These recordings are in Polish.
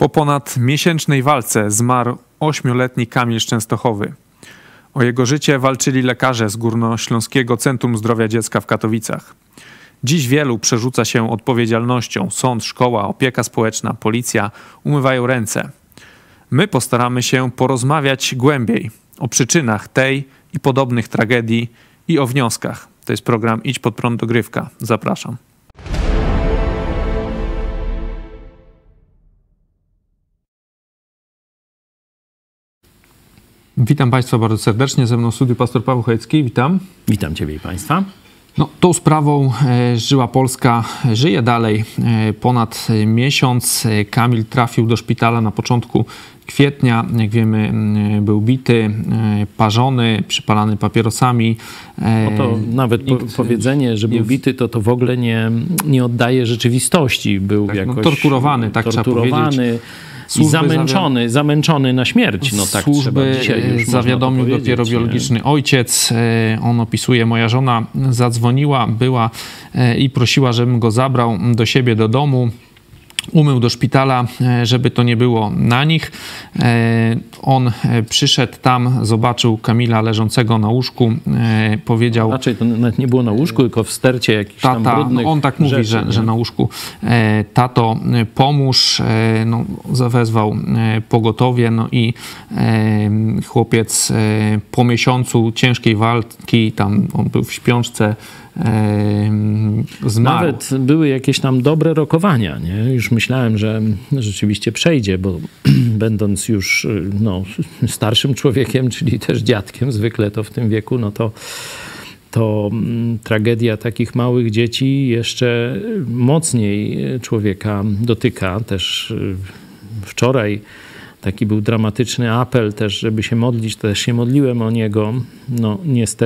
Po ponad miesięcznej walce zmarł 8-letni Kamil z Częstochowy. O jego życie walczyli lekarze z Górnośląskiego Centrum Zdrowia Dziecka w Katowicach. Dziś wielu przerzuca się odpowiedzialnością. Sąd, szkoła, opieka społeczna, policja umywają ręce. My postaramy się porozmawiać głębiej o przyczynach tej i podobnych tragedii i o wnioskach. To jest program Idź Pod Prąd Dogrywka. Zapraszam. Witam Państwa bardzo serdecznie. Ze mną w studiu pastor Paweł Chojecki. Witam. Witam Ciebie i Państwa. Tą sprawą żyła Polska, żyje dalej. Ponad miesiąc Kamil trafił do szpitala na początku kwietnia. Jak wiemy, był bity, parzony, przypalany papierosami. No to nawet powiedzenie, że był bity, to w ogóle nie oddaje rzeczywistości. Był tak, jakoś torturowany, tak trzeba powiedzieć. I zamęczony na śmierć. No tak służby dzisiaj już zawiadomił dopiero biologiczny ojciec. On opisuje: moja żona zadzwoniła, była i prosiła, żebym go zabrał do siebie do domu. Umył do szpitala, żeby to nie było na nich. On przyszedł tam, zobaczył Kamila leżącego na łóżku, powiedział... Raczej to nawet nie było na łóżku, tylko w stercie jakichś tam brudnych on tak mówi, że na łóżku. Tato, pomóż. No, zawezwał pogotowie, no i chłopiec po miesiącu ciężkiej walki, tam on był w śpiączce, zmarł. Nawet były jakieś tam dobre rokowania, nie? Już myślałem, że rzeczywiście przejdzie, bo będąc już starszym człowiekiem, czyli też dziadkiem, zwykle to w tym wieku, no to tragedia takich małych dzieci jeszcze mocniej człowieka dotyka. Też wczoraj taki był dramatyczny apel też, żeby się modlić. Też się modliłem o niego. No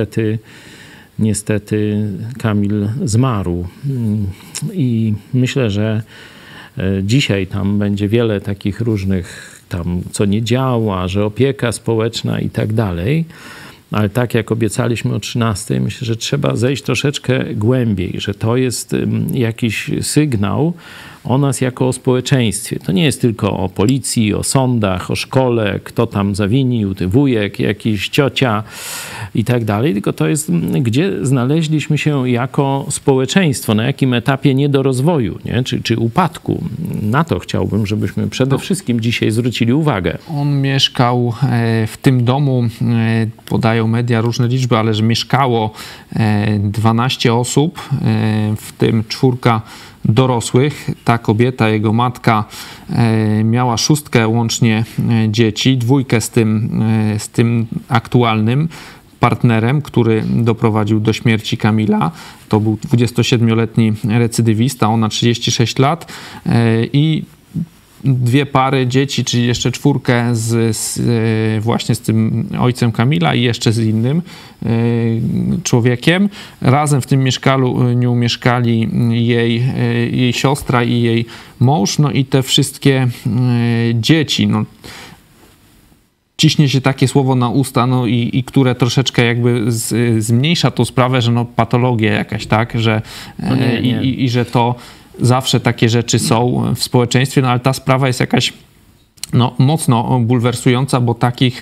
niestety Kamil zmarł. I myślę, że dzisiaj tam będzie wiele takich różnych tam, co nie działa, że opieka społeczna i tak dalej. Ale tak jak obiecaliśmy o 13, myślę, że trzeba zejść troszeczkę głębiej, że to jest jakiś sygnał o nas jako o społeczeństwie. To nie jest tylko o policji, o sądach, o szkole, kto tam zawinił, ty wujek, jakiś ciocia i tak dalej, tylko to jest, gdzie znaleźliśmy się jako społeczeństwo, na jakim etapie niedorozwoju, nie? Czy upadku. Na to chciałbym, żebyśmy przede wszystkim dzisiaj zwrócili uwagę. On mieszkał w tym domu, podają media różne liczby, ale że mieszkało 12 osób, w tym 4 dorosłych. Ta kobieta, jego matka, miała 6 łącznie dzieci, 2 z tym aktualnym partnerem, który doprowadził do śmierci Kamila. To był 27-letni recydywista, ona 36 lat i 2 pary dzieci, czyli jeszcze 4 właśnie z tym ojcem Kamila i jeszcze z innym człowiekiem. Razem w tym mieszkaniu mieszkali jej siostra i jej mąż, no i te wszystkie dzieci. No, ciśnie się takie słowo na usta, no i które troszeczkę jakby zmniejsza tą sprawę, że patologia jakaś, tak, że nie. I że to zawsze takie rzeczy są w społeczeństwie, no ale ta sprawa jest jakaś mocno bulwersująca, bo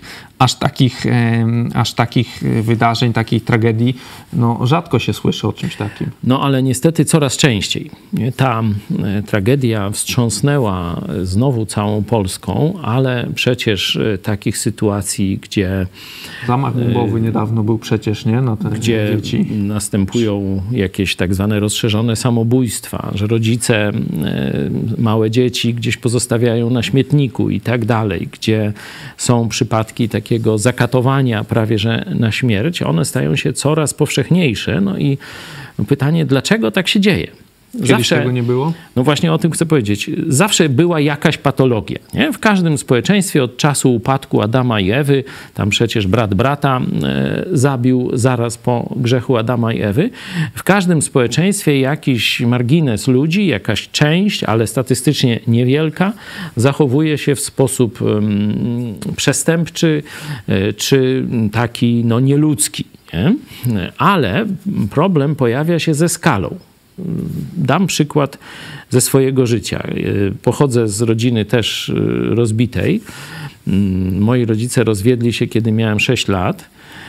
aż takich wydarzeń, takich tragedii, rzadko się słyszy o czymś takim. No ale niestety coraz częściej. Ta tragedia wstrząsnęła znowu całą Polską, ale przecież takich sytuacji, gdzie... Zamach bombowy niedawno był przecież, nie? Na te gdzie dzieci. Następują jakieś tak zwane rozszerzone samobójstwa, że rodzice małe dzieci gdzieś pozostawiają na śmietniku i tak dalej, gdzie są przypadki takiego zakatowania prawie że na śmierć, one stają się coraz powszechniejsze. No i pytanie, dlaczego tak się dzieje? Kiedyś tego nie było? No właśnie o tym chcę powiedzieć. Zawsze była jakaś patologia. Nie? W każdym społeczeństwie od czasu upadku Adama i Ewy, tam przecież brat brata zabił zaraz po grzechu Adama i Ewy. W każdym społeczeństwie jakiś margines ludzi, jakaś część, ale statystycznie niewielka, zachowuje się w sposób przestępczy czy taki nieludzki. Nie? Ale problem pojawia się ze skalą. dam przykład ze swojego życia. Pochodzę z rodziny też rozbitej. Moi rodzice rozwiedli się, kiedy miałem 6 lat.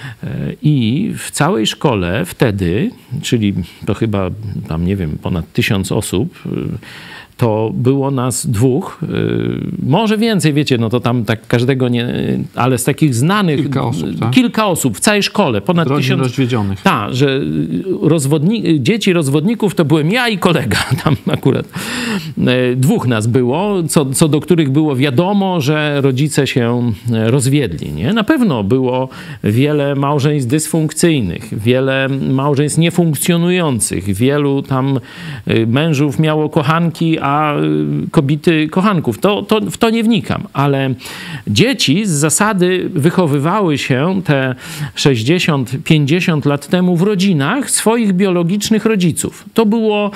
I w całej szkole wtedy, czyli to chyba tam, nie wiem, ponad 1000 osób, to było nas 2, może więcej, wiecie, no to tam tak każdego nie, ale z takich znanych... Kilka osób w całej szkole, ponad 1000... rozwiedzionych. Tak, że dzieci rozwodników to byłem ja i kolega, tam akurat 2 nas było, co do których było wiadomo, że rodzice się rozwiedli, nie? Na pewno było wiele małżeństw dysfunkcyjnych, wiele małżeństw niefunkcjonujących, wielu tam mężów miało kochanki, a kobiety kochanków. W to nie wnikam, ale dzieci z zasady wychowywały się te 60-50 lat temu w rodzinach swoich biologicznych rodziców. To było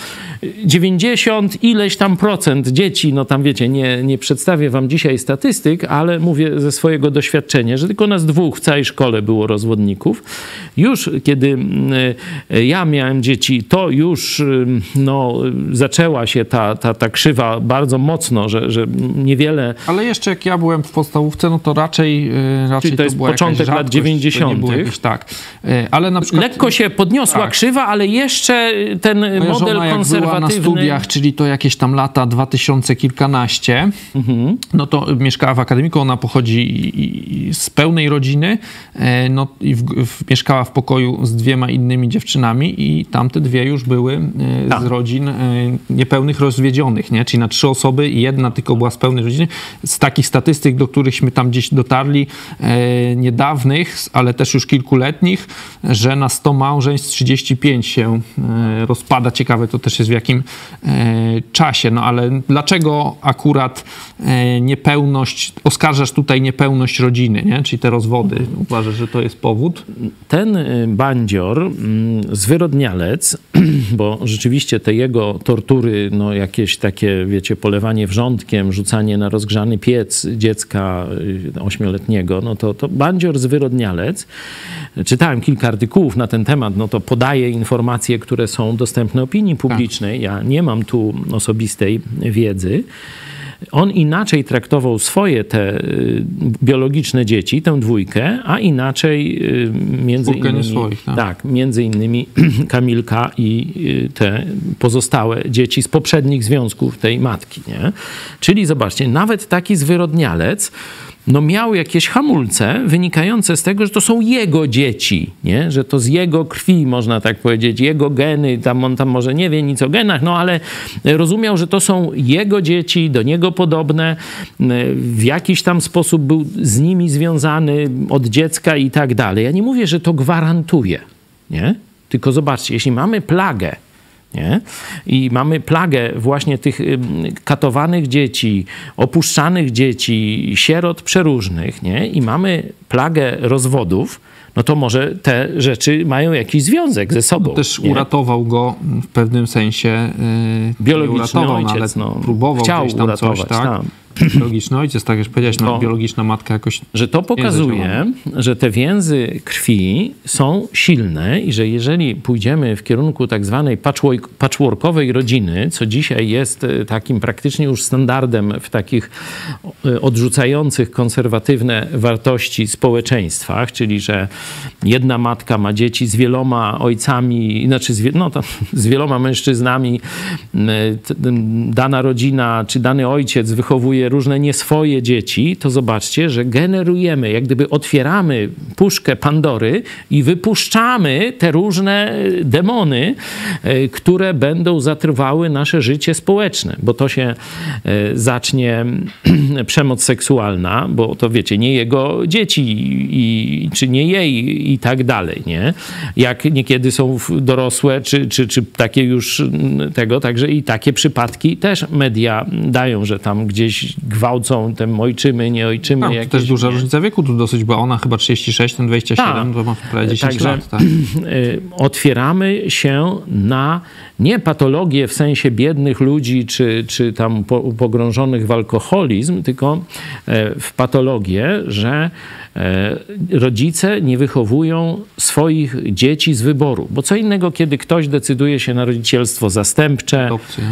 90 ileś tam procent dzieci, no tam wiecie, nie przedstawię wam dzisiaj statystyk, ale mówię ze swojego doświadczenia, że tylko nas 2 w całej szkole było rozwodników. Już kiedy ja miałem dzieci, to już zaczęła się ta krzywa bardzo mocno, że niewiele... Ale jeszcze jak ja byłem w podstawówce, no to raczej Czyli to jest była początek lat 90. Tak. Ale na przykład... Lekko się podniosła krzywa, ale jeszcze ten model żona, konserwatywny... była na studiach, czyli to jakieś tam lata 2000 kilkanaście, no to mieszkała w akademiku, ona pochodzi z pełnej rodziny, no i mieszkała w pokoju z 2 innymi dziewczynami i tamte 2 już były z rodzin niepełnych rozwiedzionych, nie? Czyli na 3 osoby i 1 tylko była z pełnej rodziny. Z takich statystyk, do którychśmy tam gdzieś dotarli, niedawnych, ale też już kilkuletnich, że na 100 małżeństw 35 się rozpada. Ciekawe to też jest w jakim czasie. No ale dlaczego akurat oskarżasz tutaj niepełność rodziny, nie? Czyli te rozwody? Uważasz, że to jest powód? Ten bandzior, zwyrodnialec, bo rzeczywiście te jego tortury, no jakieś takie, wiecie, polewanie wrzątkiem, rzucanie na rozgrzany piec dziecka 8-letniego, no to bandzior, zwyrodnialec. Czytałem kilka artykułów na ten temat, no to podaję informacje, które są dostępne opinii publicznej. Ja nie mam tu osobistej wiedzy. On inaczej traktował swoje te biologiczne dzieci, tę 2, a inaczej między innymi Kamilka i te pozostałe dzieci z poprzednich związków tej matki, nie? Czyli zobaczcie, nawet taki zwyrodnialec miał jakieś hamulce wynikające z tego, że to są jego dzieci, nie? Że to z jego krwi, można tak powiedzieć, jego geny, on tam może nie wie nic o genach, no ale rozumiał, że to są jego dzieci, do niego podobne, w jakiś tam sposób był z nimi związany od dziecka i tak dalej. Ja nie mówię, że to gwarantuje, nie? Tylko zobaczcie, jeśli mamy plagę, nie? I mamy plagę właśnie tych katowanych dzieci, opuszczanych dzieci, sierot przeróżnych, nie? I mamy plagę rozwodów, no to może te rzeczy mają jakiś związek ze sobą. No też uratował go w pewnym sensie biologiczny ojciec, ale próbował chciał gdzieś tam uratować, coś, tak? Biologiczny ojciec, tak jak powiedziałeś, biologiczna matka jakoś... Że to pokazuje, że te więzy krwi są silne i że jeżeli pójdziemy w kierunku tak zwanej patchworkowej rodziny, co dzisiaj jest takim praktycznie już standardem w takich odrzucających konserwatywne wartości społeczeństwach, czyli że jedna matka ma dzieci z wieloma ojcami, znaczy z wieloma mężczyznami, dana rodzina czy dany ojciec wychowuje różne nieswoje dzieci, to zobaczcie, że generujemy, jak gdyby otwieramy puszkę Pandory i wypuszczamy te różne demony, które będą zatruwały nasze życie społeczne, bo to się zacznie przemoc seksualna, bo to wiecie, nie jego dzieci czy nie jej i tak dalej, nie? Jak niekiedy są dorosłe, czy takie już tego, także i takie przypadki też media dają, że tam gdzieś gwałcą, tym ojczymy, nie ojczymy. To też duża różnica wieku tu dosyć, bo ona chyba 36, ten 27, to ma prawie 10 lat. Tak. Otwieramy się na nie patologię w sensie biednych ludzi, czy tam pogrążonych w alkoholizm, tylko w patologię, że rodzice nie wychowują swoich dzieci z wyboru. Bo co innego, kiedy ktoś decyduje się na rodzicielstwo zastępcze,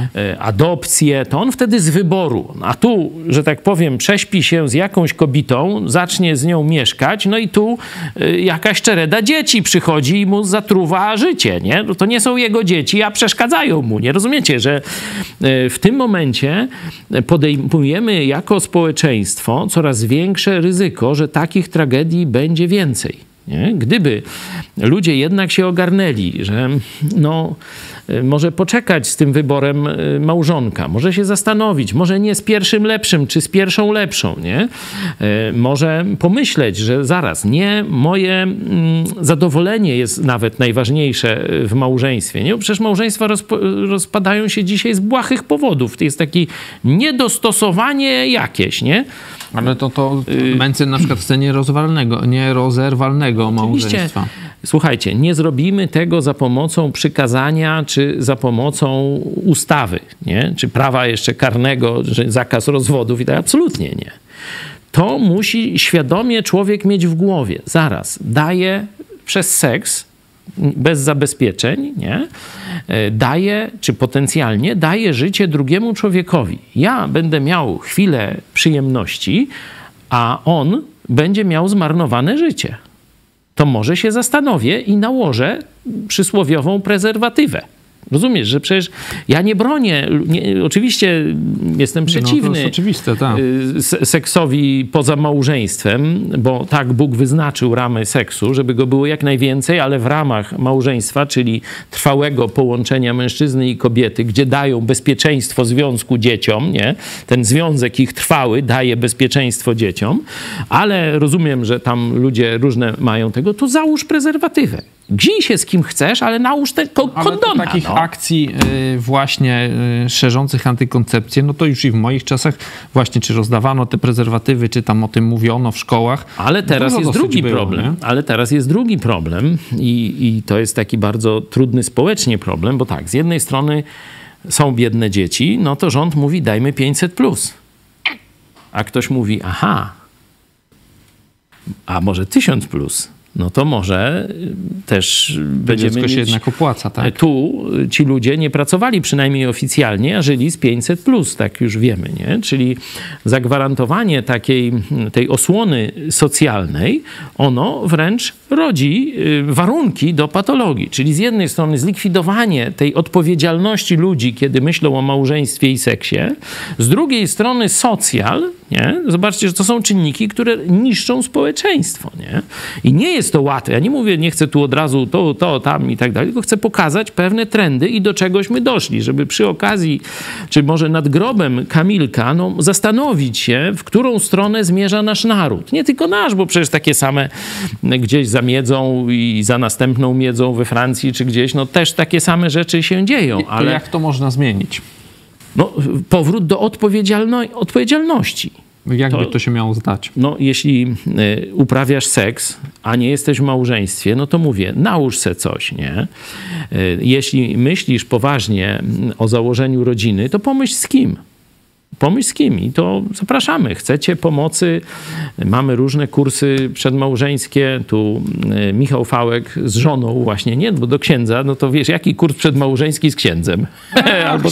adopcję, to on wtedy z wyboru. A tu, że tak powiem, prześpi się z jakąś kobietą, zacznie z nią mieszkać, no i tu jakaś czereda dzieci przychodzi i mu zatruwa życie, nie? To nie są jego dzieci, a przeszkadzają mu, nie rozumiecie, że w tym momencie podejmujemy jako społeczeństwo coraz większe ryzyko, że takich tragedii będzie więcej. Nie? Gdyby ludzie jednak się ogarnęli, że no, może poczekać z tym wyborem małżonka, może się zastanowić, może nie z pierwszym lepszym, czy z pierwszą lepszą, nie? Może pomyśleć, że zaraz, nie, moje zadowolenie jest nawet najważniejsze w małżeństwie, nie? Bo przecież małżeństwa rozpadają się dzisiaj z błahych powodów. To jest takie niedostosowanie jakieś, nie? Ale to Mencen na przykład chce nierozerwalnego małżeństwa. Słuchajcie, nie zrobimy tego za pomocą przykazania, czy za pomocą ustawy, nie? Czy prawa jeszcze karnego, że zakaz rozwodów i tak, absolutnie nie. To musi świadomie człowiek mieć w głowie. Zaraz, daje przez seks, bez zabezpieczeń, nie? Daje, czy potencjalnie daje życie drugiemu człowiekowi. Ja będę miał chwilę przyjemności, a on będzie miał zmarnowane życie. To może się zastanowię i nałożę przysłowiową prezerwatywę. Rozumiesz, że przecież ja nie bronię, oczywiście jestem przeciwny to jest oczywiste, tak. Seksowi poza małżeństwem, bo tak Bóg wyznaczył ramy seksu, żeby go było jak najwięcej, ale w ramach małżeństwa, czyli trwałego połączenia mężczyzny i kobiety, gdzie dają bezpieczeństwo związku dzieciom, nie? Ten związek ich trwały daje bezpieczeństwo dzieciom, ale rozumiem, że tam ludzie różne mają tego, to załóż prezerwatywę. Grzij się z kim chcesz, ale nałóż kondona. Takich akcji właśnie szerzących antykoncepcję, no to już i w moich czasach właśnie, czy rozdawano te prezerwatywy, czy tam o tym mówiono w szkołach. Ale teraz jest drugi problem. Ale teraz jest drugi problem i to jest taki bardzo trudny społecznie problem, bo tak, z jednej strony są biedne dzieci, no to rząd mówi dajmy 500+. A ktoś mówi aha, a może 1000+. No to może też będziemy mieć... się jednak opłaca, tak? Tu ci ludzie nie pracowali przynajmniej oficjalnie, a żyli z 500+, tak już wiemy, nie? Czyli zagwarantowanie tej osłony socjalnej, ono wręcz rodzi warunki do patologii. Czyli z jednej strony zlikwidowanie tej odpowiedzialności ludzi, kiedy myślą o małżeństwie i seksie, z drugiej strony socjal, nie? Zobaczcie, że to są czynniki, które niszczą społeczeństwo, nie? I nie jest to łatwe. Ja nie mówię, nie chcę tu od razu to, tam i tak dalej, tylko chcę pokazać pewne trendy i do czegośmy doszli, żeby przy okazji, czy może nad grobem Kamilka, no, zastanowić się, w którą stronę zmierza nasz naród. Nie tylko nasz, bo przecież takie same gdzieś za miedzą i za następną miedzą we Francji czy gdzieś, no też takie same rzeczy się dzieją. Ale jak to można zmienić? No, powrót do odpowiedzialności. Jakby to się miało zdać? No, jeśli uprawiasz seks, a nie jesteś w małżeństwie, no to mówię, nałóż se coś, nie? Jeśli myślisz poważnie o założeniu rodziny, to pomyśl z kim. Pomyśl z kim i to zapraszamy. Chcecie pomocy? Mamy różne kursy przedmałżeńskie. Tu Michał Fałek z żoną właśnie, nie? Bo do księdza, no to wiesz, jaki kurs przedmałżeński z księdzem? Albo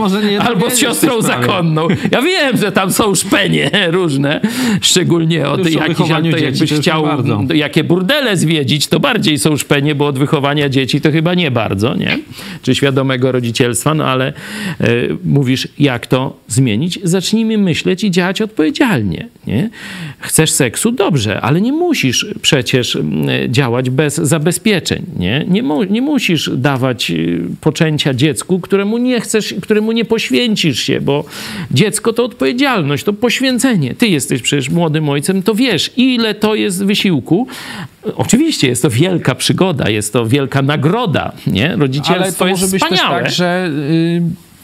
z siostrą zakonną. Ja wiem, że tam są szpenie różne, szczególnie od jakichś, jakbyś chciał jakie burdele zwiedzić, to bardziej są szpenie, bo od wychowania dzieci to chyba nie bardzo, nie? Czy świadomego rodzicielstwa, no ale mówisz, jak to zmienić? Zacznijmy myśleć i działać odpowiedzialnie. Nie? Chcesz seksu? Dobrze, ale nie musisz przecież działać bez zabezpieczeń. Nie musisz dawać poczęcia dziecku, któremu nie chcesz, któremu nie poświęcisz się, bo dziecko to odpowiedzialność, to poświęcenie. Ty jesteś przecież młodym ojcem, to wiesz, ile to jest wysiłku. Oczywiście jest to wielka przygoda, jest to wielka nagroda. Nie? Rodzicielstwo jest wspaniałe. Ale to może być też tak, że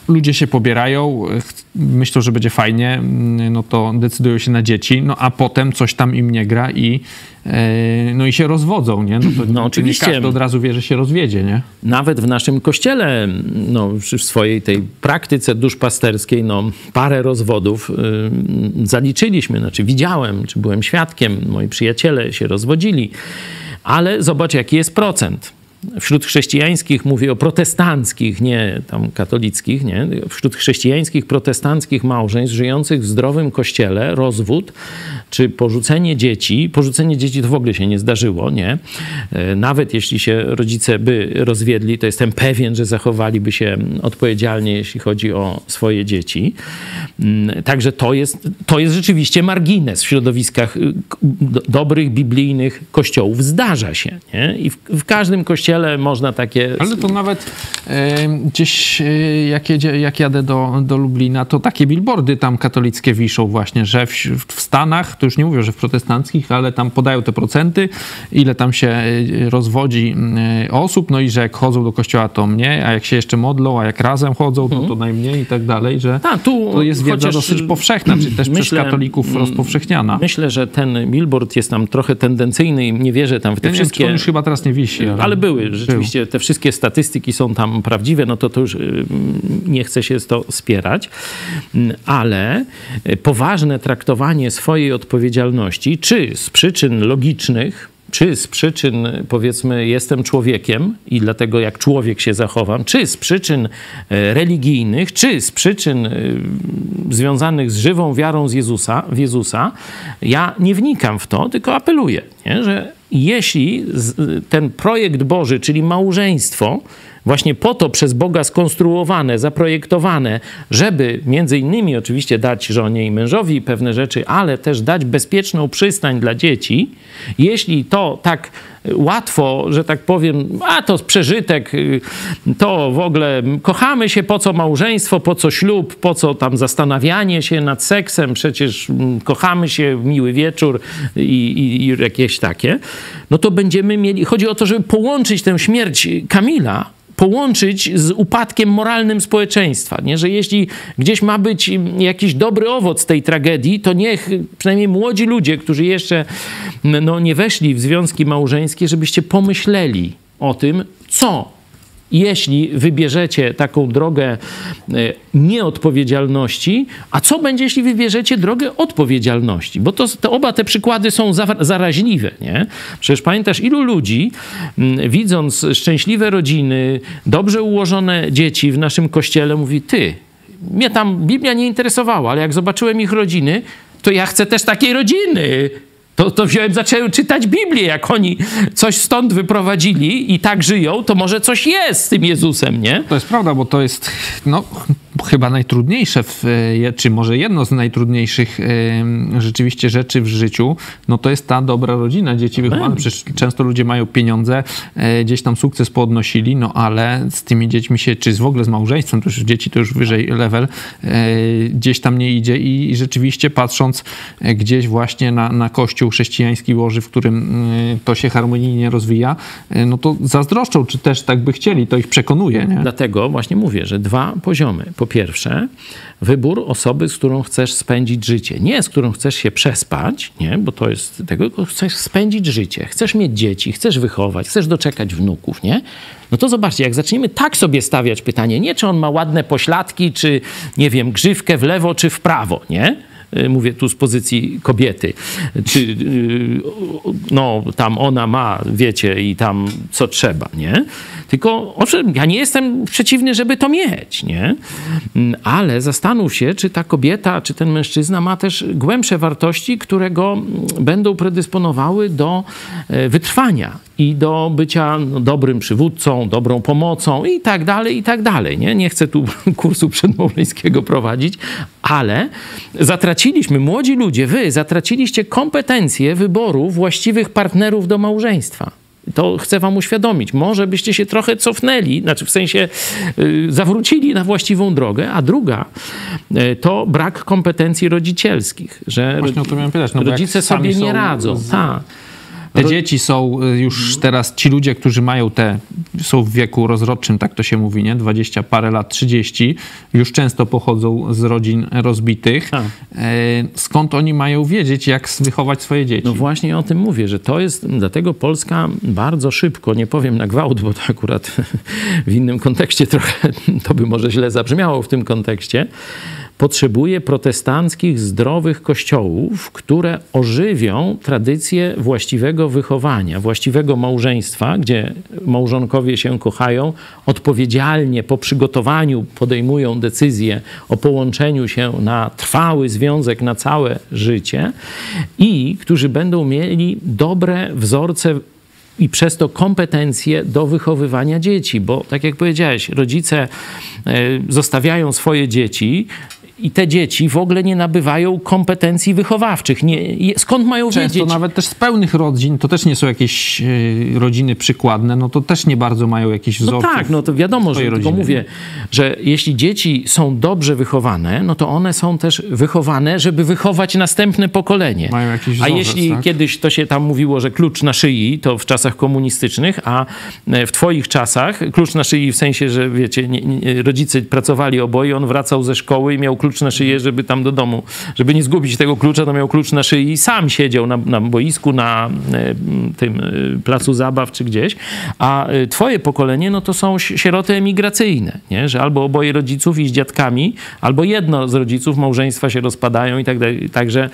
ludzie się pobierają, myślą, że będzie fajnie, no to decydują się na dzieci, no a potem coś tam im nie gra i się rozwodzą, nie? No to oczywiście. Nie każdy od razu wie, że się rozwiedzie, nie? Nawet w naszym kościele, w swojej tej praktyce duszpasterskiej, parę rozwodów zaliczyliśmy, widziałem, czy byłem świadkiem, moi przyjaciele się rozwodzili, ale zobacz, jaki jest procent. Wśród chrześcijańskich, mówię o protestanckich, nie tam katolickich, nie? Wśród chrześcijańskich, protestanckich małżeństw żyjących w zdrowym kościele, rozwód czy porzucenie dzieci to w ogóle się nie zdarzyło, nie? Nawet jeśli się rodzice by rozwiedli, to jestem pewien, że zachowaliby się odpowiedzialnie, jeśli chodzi o swoje dzieci. Także to jest rzeczywiście margines w środowiskach dobrych, biblijnych kościołów. Zdarza się, nie? I w każdym kościele można takie... Ale to nawet gdzieś jak jadę do Lublina, to takie billboardy tam katolickie wiszą właśnie, że w Stanach, to już nie mówię, że w protestanckich, ale tam podają te procenty, ile tam się rozwodzi osób, no i że jak chodzą do kościoła, to mniej, a jak się jeszcze modlą, a jak razem chodzą, to najmniej i tak dalej, że to jest wiedza dosyć powszechna, czy też przez katolików rozpowszechniana. Myślę, że ten billboard jest tam trochę tendencyjny i nie wierzę tam w te wszystkie... On już chyba teraz nie wisi. Ale były. Rzeczywiście te wszystkie statystyki są tam prawdziwe, no to już nie chce się z to spierać, ale poważne traktowanie swojej odpowiedzialności, czy z przyczyn logicznych, czy z przyczyn, powiedzmy, jestem człowiekiem i dlatego jak człowiek się zachowam, czy z przyczyn religijnych, czy z przyczyn związanych z żywą wiarą w Jezusa, ja nie wnikam w to, tylko apeluję, nie? Że jeśli ten projekt Boży, czyli małżeństwo, właśnie po to przez Boga skonstruowane, zaprojektowane, żeby między innymi oczywiście dać żonie i mężowi pewne rzeczy, ale też dać bezpieczną przystań dla dzieci, jeśli to tak łatwo, że tak powiem, to przeżytek, to w ogóle kochamy się, po co małżeństwo, po co ślub, po co tam zastanawianie się nad seksem, przecież kochamy się, miły wieczór i jakieś takie, no to będziemy mieli, chodzi o to, żeby połączyć tę śmierć Kamila, połączyć z upadkiem moralnym społeczeństwa, nie? Że jeśli gdzieś ma być jakiś dobry owoc tej tragedii, to niech przynajmniej młodzi ludzie, którzy jeszcze nie weszli w związki małżeńskie, żebyście pomyśleli o tym, co jeśli wybierzecie taką drogę nieodpowiedzialności, a co będzie, jeśli wybierzecie drogę odpowiedzialności? Bo oba te przykłady są zaraźliwe, nie? Przecież pamiętasz, ilu ludzi, widząc szczęśliwe rodziny, dobrze ułożone dzieci w naszym kościele, mówi, mnie tam Biblia nie interesowała, ale jak zobaczyłem ich rodziny, to ja chcę też takiej rodziny. To zacząłem czytać Biblię, jak oni coś stąd wyprowadzili i tak żyją, to może coś jest z tym Jezusem, nie? To jest prawda, bo to jest chyba najtrudniejsze, czy może jedno z najtrudniejszych rzeczywiście rzeczy w życiu, to jest ta dobra rodzina, dzieci wychowane. Przecież często ludzie mają pieniądze, gdzieś tam sukces poodnosili, ale z tymi dziećmi się, czy w ogóle z małżeństwem, to już dzieci to już wyżej level, gdzieś tam nie idzie i rzeczywiście patrząc gdzieś właśnie na Kościół chrześcijański Boży, w którym to się harmonijnie rozwija, to zazdroszczą, czy też tak by chcieli, to ich przekonuje, nie? Dlatego właśnie mówię, że dwa poziomy. Po pierwsze, wybór osoby, z którą chcesz spędzić życie. Nie z którą chcesz się przespać, nie? Bo to jest tego, tylko chcesz spędzić życie. Chcesz mieć dzieci, chcesz wychować, chcesz doczekać wnuków, nie? No to zobaczcie, jak zaczniemy tak sobie stawiać pytanie, nie czy on ma ładne pośladki, czy nie wiem, grzywkę w lewo, czy w prawo, nie? Mówię tu z pozycji kobiety, czy tam ona ma, wiecie, i tam co trzeba, nie? Tylko owszem, ja nie jestem przeciwny, żeby to mieć, nie? Ale zastanów się, czy ta kobieta, czy ten mężczyzna ma też głębsze wartości, które go będą predysponowały do wytrwania i do bycia dobrym przywódcą, dobrą pomocą i tak dalej, nie? Nie chcę tu kursu przedmałżeńskiego prowadzić, ale zatraciliśmy, młodzi ludzie, wy zatraciliście kompetencje wyboru właściwych partnerów do małżeństwa. To chcę wam uświadomić. Może byście się trochę cofnęli, w sensie zawrócili na właściwą drogę, a druga to brak kompetencji rodzicielskich, że właśnie o to miałem pytać, rodzice sobie nie radzą. Te dzieci są już teraz, ci ludzie, którzy mają są w wieku rozrodczym, tak to się mówi, nie? 20 parę lat, 30, już często pochodzą z rodzin rozbitych. Skąd oni mają wiedzieć, jak wychować swoje dzieci? No właśnie o tym mówię, że to jest, dlatego Polska bardzo szybko, nie powiem na gwałt, bo to akurat w innym kontekście trochę, to by może źle zabrzmiało w tym kontekście, potrzebuje protestanckich, zdrowych kościołów, które ożywią tradycję właściwego wychowania, właściwego małżeństwa, gdzie małżonkowie się kochają, odpowiedzialnie po przygotowaniu podejmują decyzję o połączeniu się na trwały związek, na całe życie i którzy będą mieli dobre wzorce i przez to kompetencje do wychowywania dzieci, bo tak jak powiedziałeś, rodzice zostawiają swoje dzieci i te dzieci w ogóle nie nabywają kompetencji wychowawczych. Skąd mają wiedzieć? Często nawet też z pełnych rodzin, to też nie są jakieś rodziny przykładne, no to też nie bardzo mają jakiś wzorców. No tak, no to wiadomo, że tylko mówię, że jeśli dzieci są dobrze wychowane, no to one są też wychowane, żeby wychować następne pokolenie. Mają jakiś wzorzec, a jeśli tak? kiedyś to się tam mówiło, że klucz na szyi, to w czasach komunistycznych, a w twoich czasach klucz na szyi w sensie, że wiecie, rodzice pracowali oboje, on wracał ze szkoły i miał klucz na szyję, żeby tam do domu, żeby nie zgubić tego klucza, to miał klucz na szyi i sam siedział na boisku, na tym placu zabaw czy gdzieś, a twoje pokolenie, no to są sieroty emigracyjne, nie? Że albo oboje rodziców i z dziadkami, albo jedno z rodziców, małżeństwa się rozpadają i tak dalej. Także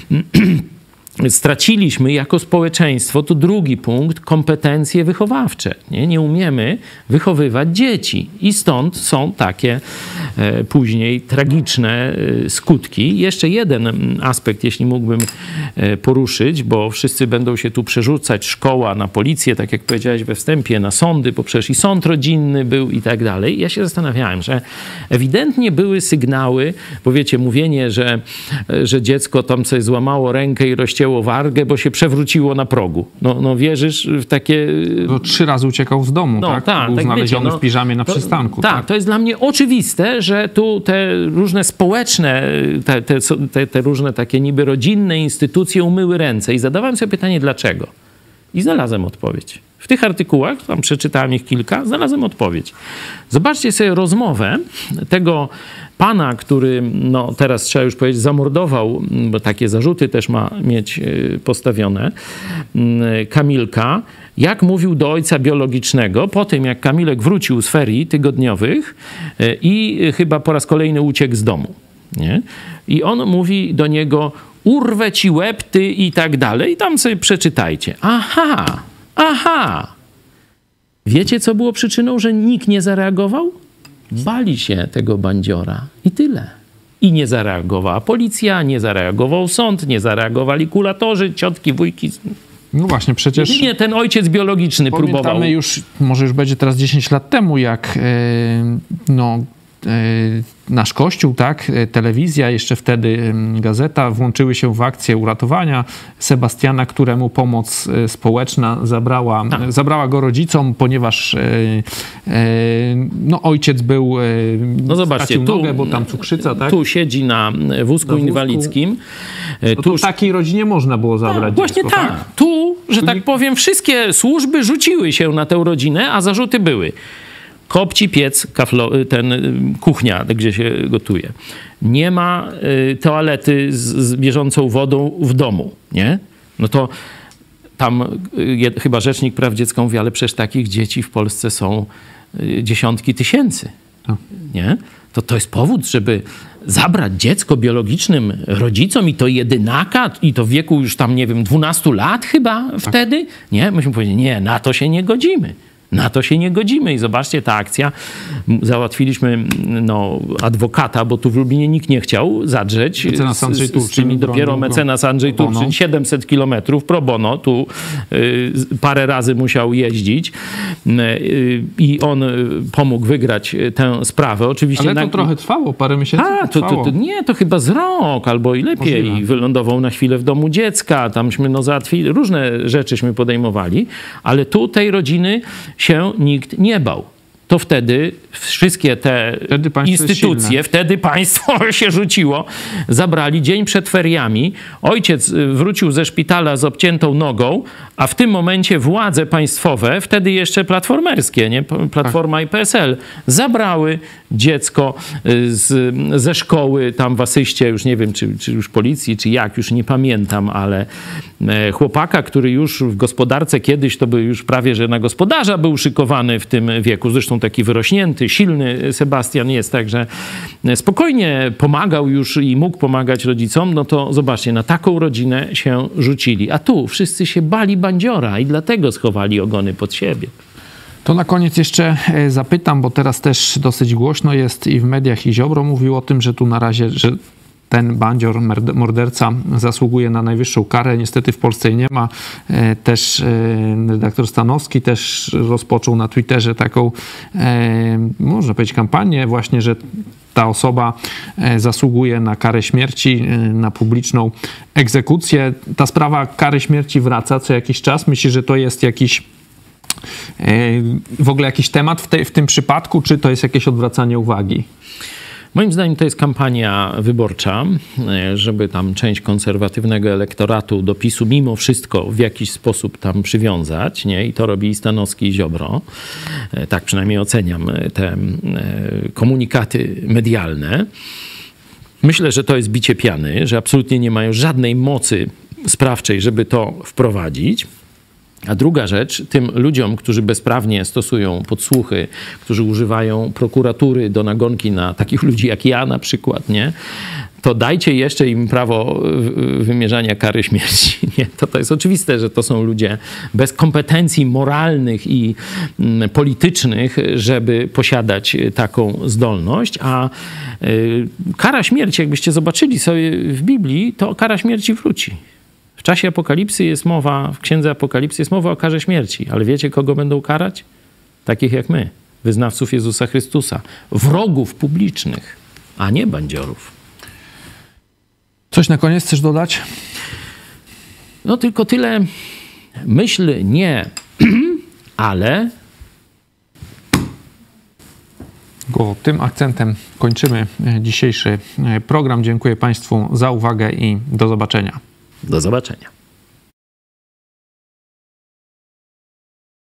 straciliśmy jako społeczeństwo, tu drugi punkt, kompetencje wychowawcze. Nie umiemy wychowywać dzieci i stąd są takie później tragiczne skutki. Jeszcze jeden aspekt, jeśli mógłbym poruszyć, bo wszyscy będą się tu przerzucać, szkoła na policję, tak jak powiedziałeś we wstępie, na sądy, bo przecież i sąd rodzinny był i tak dalej. Ja się zastanawiałem, że ewidentnie były sygnały, bo wiecie, mówienie, że dziecko tam sobie złamało rękę i rozcięło wargę, bo się przewróciło na progu. No wierzysz w takie... To 3 razy uciekał z domu, tak? Był tak, znaleziony wiecie, w piżamie na przystanku. Tak, to jest dla mnie oczywiste, że tu te różne społeczne, te różne takie niby rodzinne instytucje umyły ręce i zadawałem sobie pytanie, dlaczego? I znalazłem odpowiedź. W tych artykułach, tam przeczytałem ich kilka, znalazłem odpowiedź. Zobaczcie sobie rozmowę tego pana, który, no teraz trzeba już powiedzieć, zamordował, bo takie zarzuty też ma mieć postawione, Kamilka, jak mówił do ojca biologicznego, po tym jak Kamilek wrócił z ferii tygodniowych i chyba po raz kolejny uciekł z domu. Nie? I on mówi do niego, urwę ci łeb, ty i tak dalej. I tam sobie przeczytajcie. Aha. Wiecie, co było przyczyną, że nikt nie zareagował? Bali się tego bandziora. I tyle. I nie zareagowała policja, nie zareagował sąd, nie zareagowali kulatorzy, ciotki, wujki. No właśnie, przecież... Nie, ten ojciec biologiczny próbował. Pamiętamy już, może już będzie teraz 10 lat temu, jak nasz Kościół, tak, telewizja, jeszcze wtedy gazeta, włączyły się w akcję uratowania Sebastiana, któremu pomoc społeczna zabrała go rodzicom, ponieważ ojciec był, zobaczcie, nogę, bo tam cukrzyca, tak? Tu siedzi na wózku inwalidzkim. Tu takiej rodzinie można było zabrać właśnie dziecko, tak. Tu, że tak powiem, wszystkie służby rzuciły się na tę rodzinę, a zarzuty były. Kopci piec, kuchnia, gdzie się gotuje. Nie ma toalety z bieżącą wodą w domu, nie? No to tam chyba Rzecznik Praw Dziecka mówi, ale przecież takich dzieci w Polsce są dziesiątki tysięcy, nie? To jest powód, żeby zabrać dziecko biologicznym rodzicom i to jedynaka, i to w wieku już tam, nie wiem, 12 lat chyba wtedy? Nie? Myśmy powiedzieli, nie, na to się nie godzimy. Na to się nie godzimy. I zobaczcie, ta akcja, załatwiliśmy adwokata, bo tu w Lublinie nikt nie chciał zadrzeć. Mecenas Andrzej Turczyn. Dopiero mecenas Andrzej Turczyn, 700 kilometrów pro bono, tu parę razy musiał jeździć i on pomógł wygrać tę sprawę. Oczywiście ale to trochę trwało, parę miesięcy trwało. To chyba z rok albo i lepiej. Możliwe. Wylądował na chwilę w domu dziecka, tamśmy załatwili, różne rzeczyśmy podejmowali, ale tu tej rodziny się nikt nie bał. to wtedy wszystkie te instytucje, wtedy państwo się rzuciło, zabrali dzień przed feriami. Ojciec wrócił ze szpitala z obciętą nogą, a w tym momencie władze państwowe, wtedy jeszcze platformerskie, nie? Platforma i PSL, zabrały dziecko ze szkoły tam w Asyście, już nie wiem, czy już policji, czy jak, już nie pamiętam, ale chłopaka, który już w gospodarce kiedyś, to by już prawie, że na gospodarza był szykowany w tym wieku. Zresztą taki wyrośnięty, silny Sebastian jest, także spokojnie pomagał już i mógł pomagać rodzicom. No to zobaczcie, na taką rodzinę się rzucili. A tu wszyscy się bali bandziora i dlatego schowali ogony pod siebie. To na koniec jeszcze zapytam, bo teraz też dosyć głośno jest i w mediach, i Ziobro mówił o tym, że tu na razie, że ten bandzior, morderca zasługuje na najwyższą karę. Niestety w Polsce nie ma. Też redaktor Stanowski też rozpoczął na Twitterze taką, można powiedzieć, kampanię właśnie, że ta osoba zasługuje na karę śmierci, na publiczną egzekucję. Ta sprawa kary śmierci wraca co jakiś czas. Myślę, że to jest jakiś w ogóle jakiś temat w tym przypadku, czy to jest jakieś odwracanie uwagi? Moim zdaniem to jest kampania wyborcza, żeby tam część konserwatywnego elektoratu do PiS-u mimo wszystko w jakiś sposób tam przywiązać, nie? I to robi Stanowski i Ziobro. Tak przynajmniej oceniam te komunikaty medialne. Myślę, że to jest bicie piany, że absolutnie nie mają żadnej mocy sprawczej, żeby to wprowadzić. A druga rzecz, tym ludziom, którzy bezprawnie stosują podsłuchy, którzy używają prokuratury do nagonki na takich ludzi jak ja na przykład, nie? To dajcie jeszcze im prawo wymierzania kary śmierci. Nie? To jest oczywiste, że to są ludzie bez kompetencji moralnych i politycznych, żeby posiadać taką zdolność, a kara śmierci, jakbyście zobaczyli sobie w Biblii, to kara śmierci wróci. W czasie Apokalipsy jest mowa, w Księdze Apokalipsy jest mowa o karze śmierci. Ale wiecie, kogo będą karać? Takich jak my, wyznawców Jezusa Chrystusa. Wrogów publicznych, a nie bandziorów. Coś na koniec chcesz dodać? No tylko tyle. Myśl nie, ale... Tym akcentem kończymy dzisiejszy program. Dziękuję Państwu za uwagę i do zobaczenia. Do zobaczenia.